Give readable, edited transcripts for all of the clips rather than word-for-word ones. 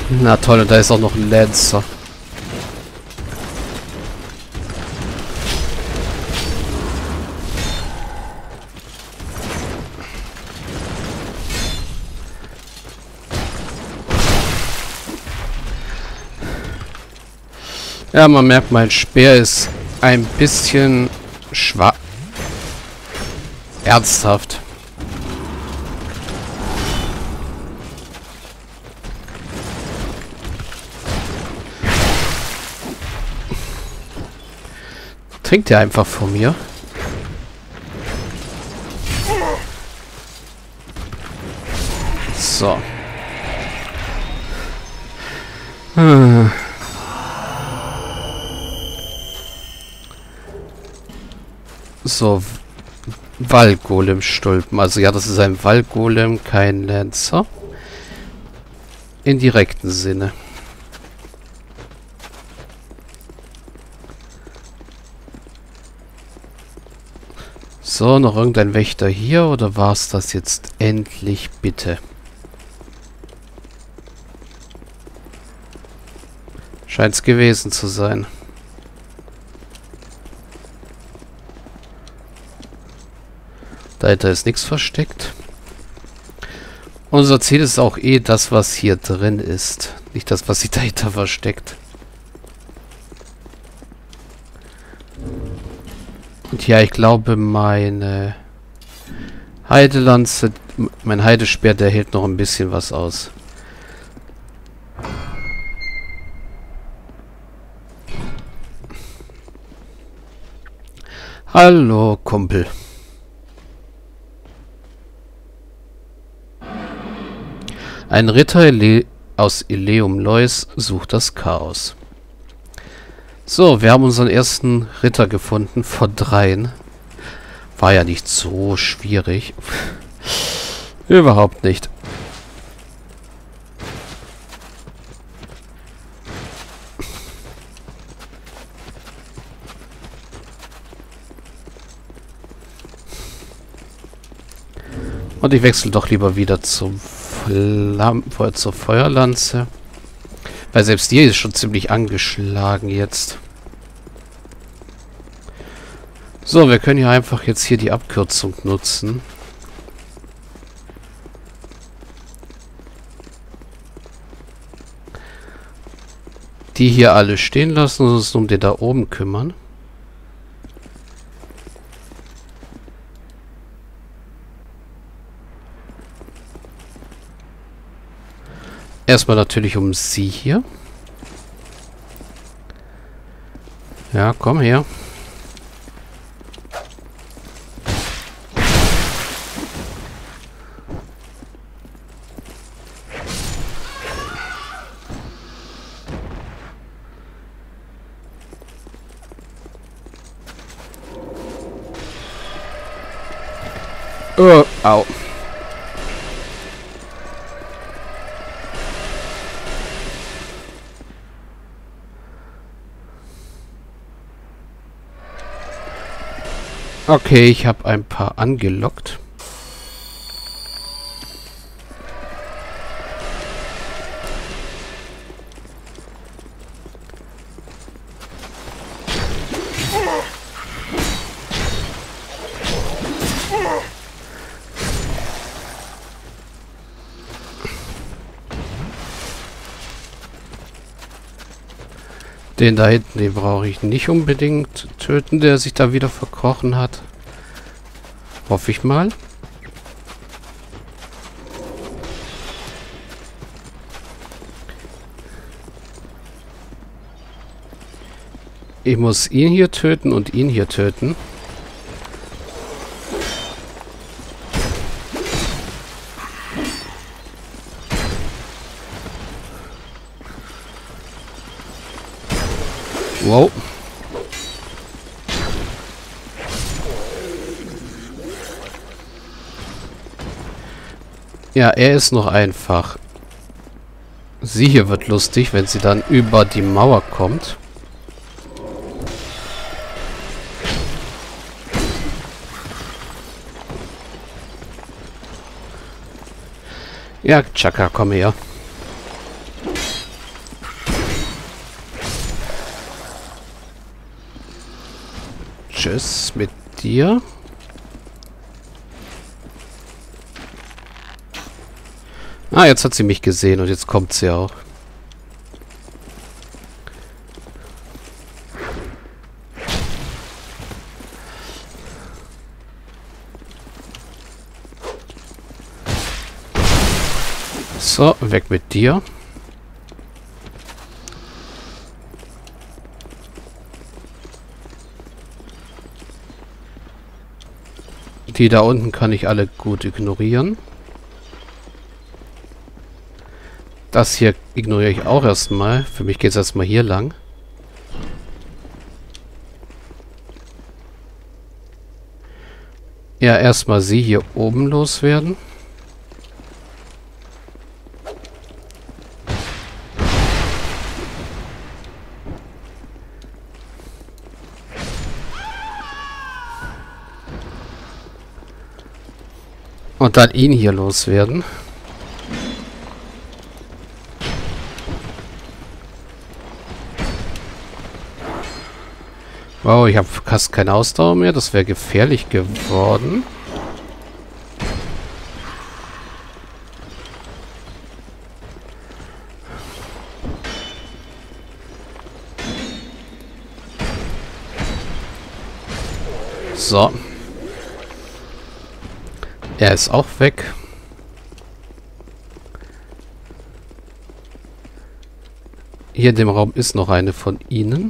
Na toll, und da ist auch noch ein Lancer. Ja, man merkt, mein Speer ist ein bisschen schwach. Ernsthaft. Trinkt er einfach von mir? So. So. Wallgolem-Stulpen. Also ja, das ist ein Wallgolem, kein Lancer. In direkten Sinne. So, noch irgendein Wächter hier oder war es das jetzt endlich bitte? Scheint es gewesen zu sein. Dahinter ist nichts versteckt. Unser Ziel ist auch eh das, was hier drin ist. Nicht das, was sich dahinter versteckt. Und ja, ich glaube, meine Heidelanze, mein Heidespeer, der hält noch ein bisschen was aus. Hallo, Kumpel. Ein Ritter aus Illeum Lois sucht das Chaos. So, wir haben unseren ersten Ritter gefunden, von 3. War ja nicht so schwierig. Überhaupt nicht. Und ich wechsle doch lieber wieder zur Feuerlanze. Weil selbst die ist schon ziemlich angeschlagen jetzt. So, wir können ja einfach jetzt hier die Abkürzung nutzen. Die hier alle stehen lassen und uns um den da oben kümmern. Erstmal natürlich um sie hier. Ja, komm her. Oh, au. Okay, ich habe ein paar angelockt. Den da hinten, den brauche ich nicht unbedingt töten, der sich da wieder verkrochen hat. Hoffe ich mal. Ich muss ihn hier töten und ihn hier töten. Wow. Ja, er ist noch einfach. Sie hier wird lustig, wenn sie dann über die Mauer kommt. Ja, Chaka, komm her. Tschüss mit dir. Ah, jetzt hat sie mich gesehen und jetzt kommt sie auch. So, weg mit dir. Die da unten kann ich alle gut ignorieren. Das hier ignoriere ich auch erstmal. Für mich geht es erstmal hier lang. Ja, erstmal sie hier oben loswerden. Und dann ihn hier loswerden. Wow, ich habe fast keine Ausdauer mehr. Das wäre gefährlich geworden. So. Er ist auch weg. Hier in dem Raum ist noch eine von ihnen.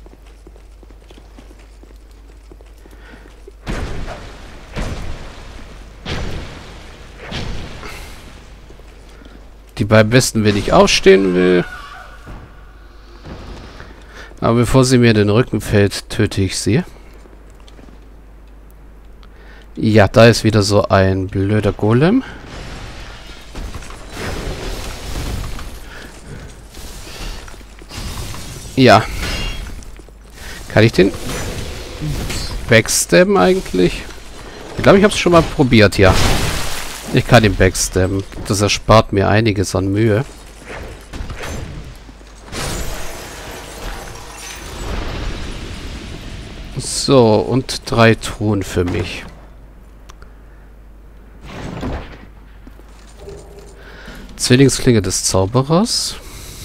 Die beiden besten, wenn ich aufstehen will. Aber bevor sie mir in den Rücken fällt, töte ich sie. Ja, da ist wieder so ein blöder Golem. Ja. Kann ich den backstabben eigentlich? Ich glaube, ich habe es schon mal probiert, ja. Ich kann ihn backstabben. Das erspart mir einiges an Mühe. So, und 3 Truhen für mich. Zwillingsklinge des Zauberers.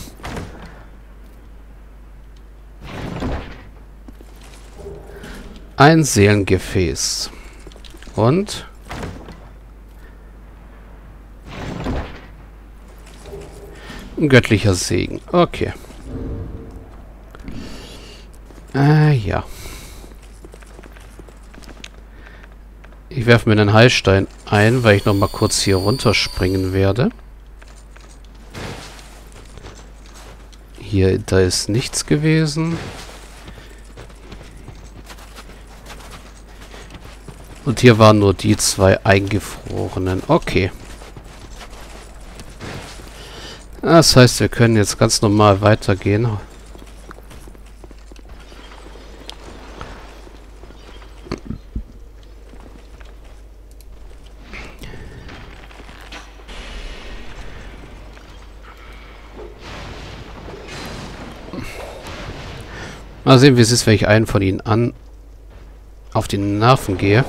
Ein Seelengefäß. Und ein göttlicher Segen. Okay. Ja. Ich werfe mir einen Heilstein ein, weil ich noch mal kurz hier runterspringen werde. Hier, da ist nichts gewesen. Und hier waren nur die 2 eingefrorenen. Okay. Das heißt, wir können jetzt ganz normal weitergehen. Mal sehen, wie es ist, wenn ich einen von ihnen auf die Nerven gehe.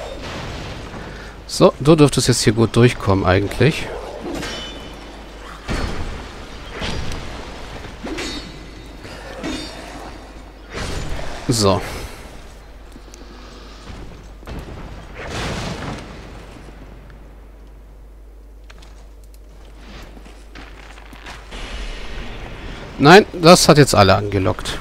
So, du dürftest jetzt hier gut durchkommen eigentlich. So. Nein, das hat jetzt alle angelockt.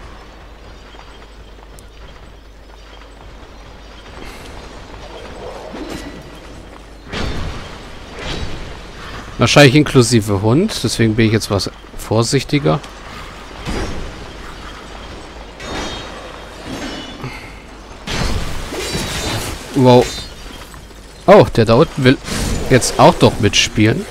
Wahrscheinlich inklusive Hund, deswegen bin ich jetzt was vorsichtiger. Wow. Oh, der da unten will jetzt auch doch mitspielen.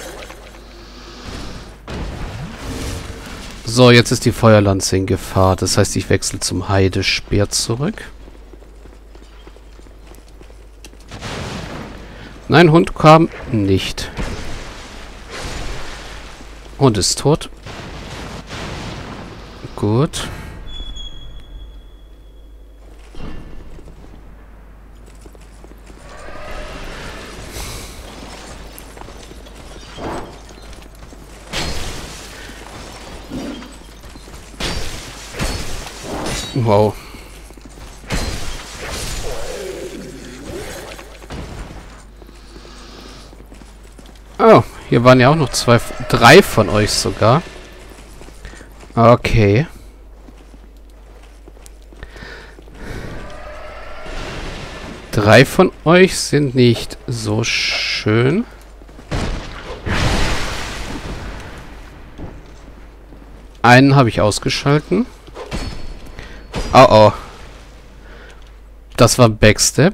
So, jetzt ist die Feuerlanze in Gefahr. Das heißt, ich wechsle zum Heidespeer zurück. Nein, Hund kam nicht. Hund ist tot. Gut. Wow. Oh, hier waren ja auch noch drei von euch sogar. Okay. Drei von euch sind nicht so schön. Einen habe ich ausgeschalten. Oh oh. Das war Backstep.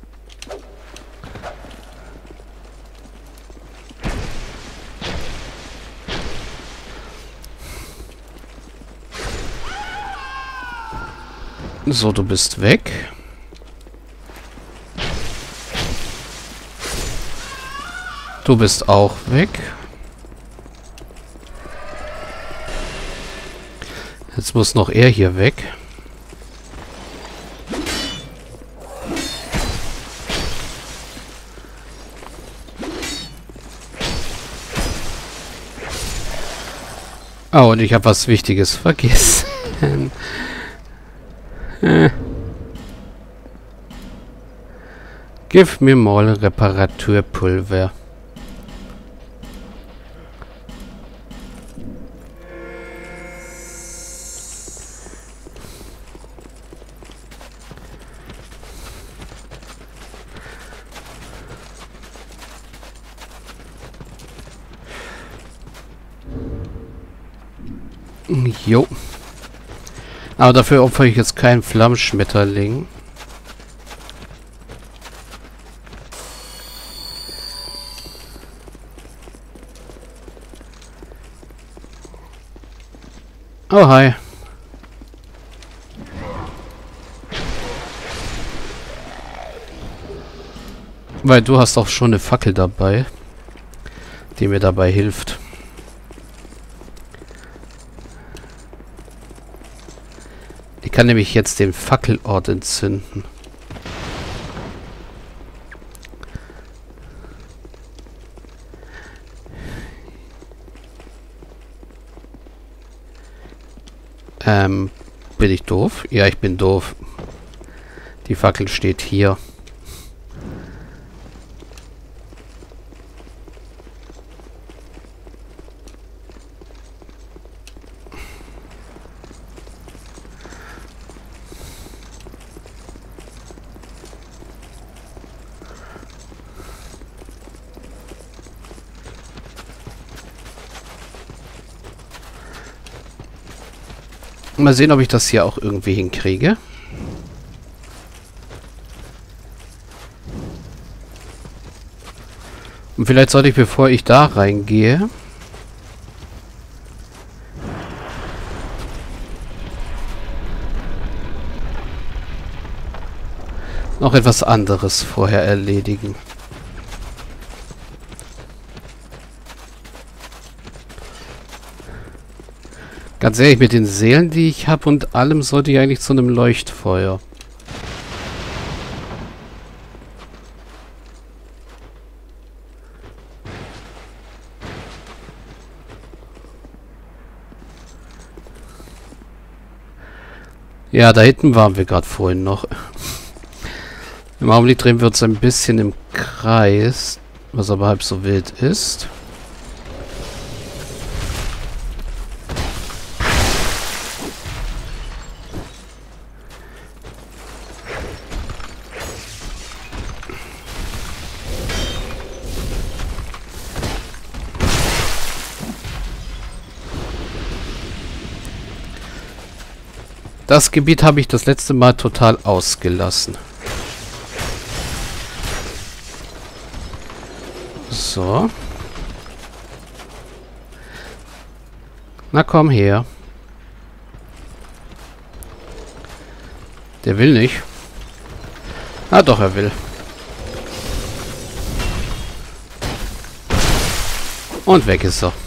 So, du bist weg. Du bist auch weg. Jetzt muss noch er hier weg. Oh, und ich habe was Wichtiges vergessen. Give me more Reparaturpulver. Jo. Aber dafür opfere ich jetzt keinen Flammschmetterling. Oh, hi. Weil du hast auch schon eine Fackel dabei, die mir dabei hilft. Ich kann nämlich jetzt den Fackelort entzünden. Bin ich doof? Ja, ich bin doof. Die Fackel steht hier. Mal sehen, ob ich das hier auch irgendwie hinkriege. Und vielleicht sollte ich, bevor ich da reingehe, noch etwas anderes vorher erledigen. Ganz ehrlich, mit den Seelen, die ich habe und allem, sollte ich eigentlich zu einem Leuchtfeuer. Ja, da hinten waren wir gerade vorhin noch. Im Augenblick drehen wir uns ein bisschen im Kreis, was aber halb so wild ist. Das Gebiet habe ich das letzte Mal total ausgelassen. So. Na komm her. Der will nicht. Ah doch, er will. Und weg ist er.